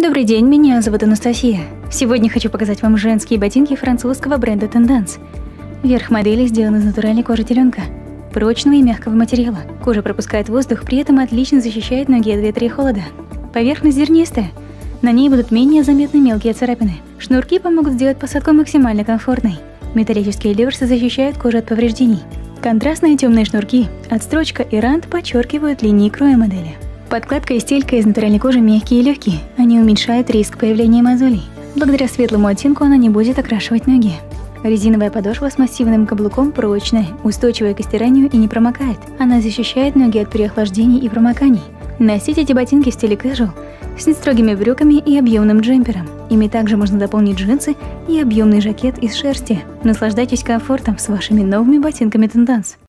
Добрый день, меня зовут Анастасия. Сегодня хочу показать вам женские ботинки французского бренда Tendance. Верх модели сделан из натуральной кожи теленка, прочного и мягкого материала. Кожа пропускает воздух, при этом отлично защищает ноги от ветра и холода. Поверхность зернистая. На ней будут менее заметны мелкие царапины. Шнурки помогут сделать посадку максимально комфортной. Металлические лёрсы защищают кожу от повреждений. Контрастные темные шнурки, отстрочка и рант подчеркивают линии кроя модели. Подкладка и стелька из натуральной кожи мягкие и легкие. Они уменьшают риск появления мозолей. Благодаря светлому оттенку она не будет окрашивать ноги. Резиновая подошва с массивным каблуком прочная, устойчивая к стиранию и не промокает. Она защищает ноги от переохлаждений и промоканий. Носить эти ботинки в стиле casual с нестрогими брюками и объемным джемпером. Ими также можно дополнить джинсы и объемный жакет из шерсти. Наслаждайтесь комфортом с вашими новыми ботинками Tendance.